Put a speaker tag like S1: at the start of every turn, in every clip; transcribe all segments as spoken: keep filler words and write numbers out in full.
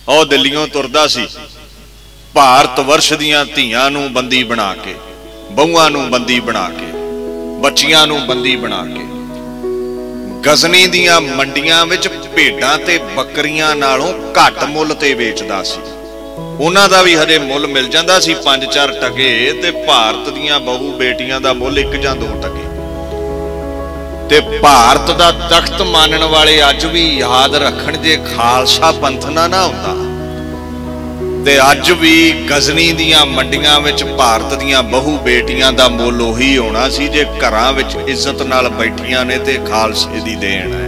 S1: ਉਹ ਦਿੱਲੀੋਂ ਤੁਰਦਾ ਸੀ ਭਾਰਤ वर्ष ਦੀਆਂ ਧੀਆਂ ਨੂੰ ਬੰਦੀ ਬਣਾ ਕੇ, ਬਹੂਆਂ ਨੂੰ ਬੰਦੀ ਬਣਾ ਕੇ, ਬੱਚੀਆਂ ਨੂੰ ਬੰਦੀ ਬਣਾ ਕੇ ਗਜ਼ਨੀ ਦੀਆਂ ਮੰਡੀਆਂ ਵਿੱਚ ਭੇਡਾਂ ਤੇ ਬੱਕਰੀਆਂ ਨਾਲੋਂ ਘੱਟ ਮੁੱਲ ਤੇ ਵੇਚਦਾ ਸੀ। ਉਹਨਾਂ ਦਾ ਵੀ ਹਜੇ ਮੁੱਲ ਮਿਲ ਜਾਂਦਾ ਸੀ ਪੰਜ ਚਾਰ ਟਕੇ, ਤੇ ਭਾਰਤ ਦੀਆਂ ਬਹੂ ਬੇਟੀਆਂ ਦਾ ਮੁੱਲ ਇੱਕ ਜਾਂ ਦੋ ਟਕੇ। ਤੇ ਭਾਰਤ ਦਾ ਤਖਤ ਮਾਨਣ ਵਾਲੇ ਅੱਜ ਵੀ ਯਾਦ ਰੱਖਣ, ਜੇ ਖਾਲਸਾ ਪੰਥ ਨਾ ਨਾ ਹੁੰਦਾ ਤੇ ਅੱਜ ਵੀ ਗਜ਼ਨੀ ਦੀਆਂ ਮੰਡੀਆਂ ਵਿੱਚ ਭਾਰਤ ਦੀਆਂ ਬਹੂ ਬੇਟੀਆਂ ਦਾ ਮੁੱਲ ਉਹੀ ਹੋਣਾ ਸੀ ਜੇ ਘਰਾਂ ਵਿੱਚ ਇੱਜ਼ਤ ਨਾਲ ਬੈਠੀਆਂ ਨੇ ਤੇ ਖਾਲਸੇ ਦੀ ਦੇਣ ਹੈ।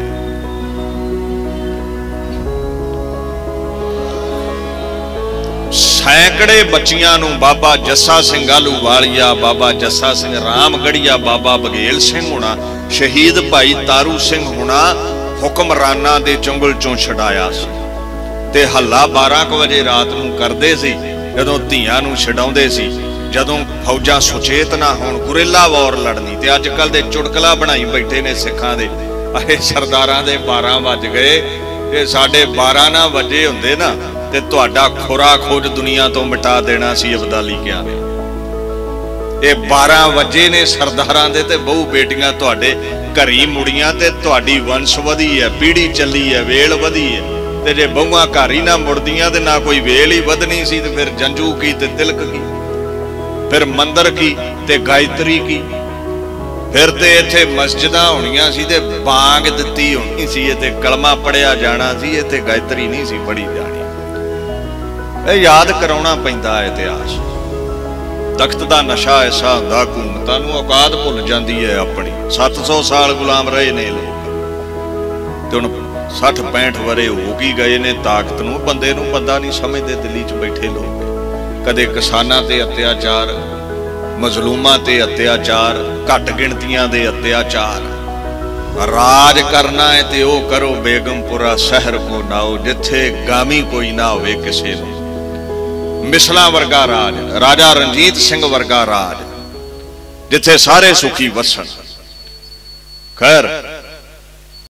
S1: सैकड़े बच्चियां नूं बाबा जस्सा सिंह आलूवालिया, बाबा जस्सा सिंह रामगढ़िया, बाबा बघेल सिंह होना, शहीद भाई तारू सिंह होना हुक्मराना दे चुंगल चों छड़ाया सी। ते हल्ला बारह क वजे रात नूं करदे सी जदों धीआं नूं छडाउंदे सी, जदों फौजां सुचेत ना होण गुरेला वॉर लड़नी। ते अजकल दे चुटकला बनाई बैठे ने सिखां दे, अरे सरदारां दे बारह वज गए, ते साडे बारह ना वजे हुंदे ना ते तुहाडा खुरा खोज दुनिया तो मिटा देना सी अब्दाली क्या ने। ये बारह वजे ने सरदारां दे ते बहु बेटियां तुहाडे घरी मुड़ियां ते तुहाडी वंश वधी है, पीढ़ी चली है, वेल वधी है। ते जे बहुआं घर ही ना मुड़दियां ते ना कोई वेल ही वधनी सी, ते फिर जंजू की ते तिलक की, फिर मंदिर की ते गायत्री की, फिर ते इत्थे मस्जिदां होणियां सी ते बांग दित्ती होनी सी, ते कलमा पढ़िया जाना सी, इत्थे गायत्री नहीं सी पढ़ी जानी। याद कराउणा पैंदा इतिहास। तख्त दा नशा ऐसा हुंदा हुकूमतां नूं औकात भुल जांदी है अपनी। सत्त सौ साल गुलाम रहे ने लोग, ते हुण सठ पैंठ वरे हो की गए ने ताकत नूं, बंदे नूं बंदा नहीं समझदे। दिल्ली च बैठे लोग कदे किसानां ते अत्याचार, मजलूमां ते अत्याचार, घट गिणतियां दे अत्याचार। राज करना है ते ओ करो बेगमपुरा शहर को नाओ, जिथे गामी कोई ना होवे किसे नूं। मिसला वर्गा राज, राजा रणजीत सिंह वर्गा राज, जिथे सारे सुखी वसन। खैर